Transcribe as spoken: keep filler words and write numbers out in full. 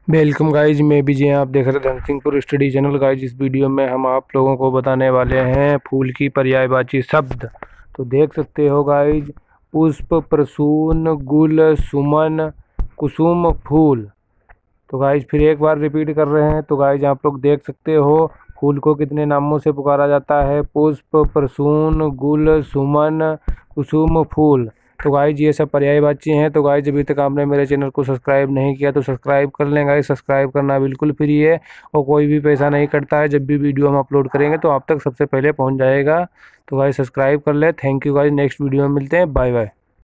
Welcome guys, मैं भी जी आप देख रहे हैं धनसिंहपुर स्टडी चैनल। गाइज इस वीडियो में हम आप लोगों को बताने वाले हैं फूल की पर्यायवाची शब्द। तो देख सकते हो गाइज, पुष्प, प्रसून, गुल, सुमन, कुसुम, फूल। तो गाइज फिर एक बार रिपीट कर रहे हैं। तो गाइज आप लोग देख सकते हो फूल को कितने नामों से पुकारा जाता है: पुष्प, प्रसून, गुल, सुमन, कुसुम, फूल। तो गाइज ये सब पर्यायवाची हैं। तो गाइज अभी तक आपने मेरे चैनल को सब्सक्राइब नहीं किया तो सब्सक्राइब कर लें गाइज। सब्सक्राइब करना बिल्कुल फ्री है और कोई भी पैसा नहीं कटता है। जब भी वीडियो हम अपलोड करेंगे तो आप तक सबसे पहले पहुंच जाएगा। तो गाइज सब्सक्राइब कर ले। Thank you guys. Next video में मिलते हैं। Bye bye.